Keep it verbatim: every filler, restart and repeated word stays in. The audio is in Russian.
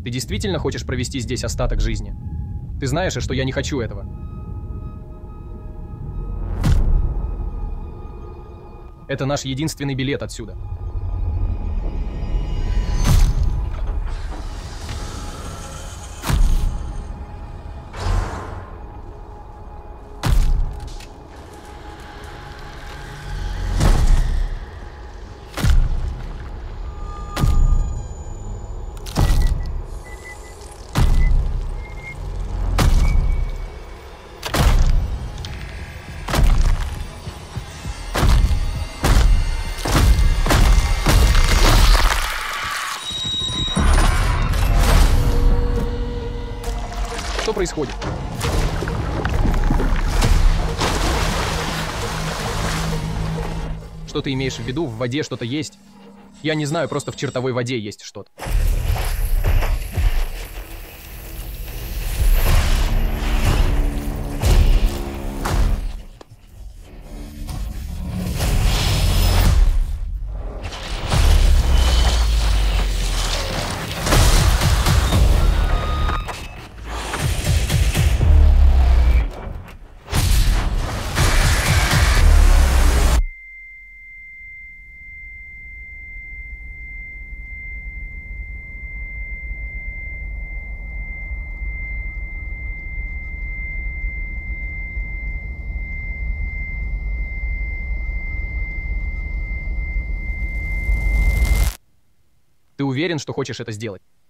Ты действительно хочешь провести здесь остаток жизни? Ты знаешь, что я не хочу этого. Это наш единственный билет отсюда. Что происходит? Что ты имеешь в виду? В воде что-то есть? Я не знаю, просто в чертовой воде есть что-то. Ты уверен, что хочешь это сделать?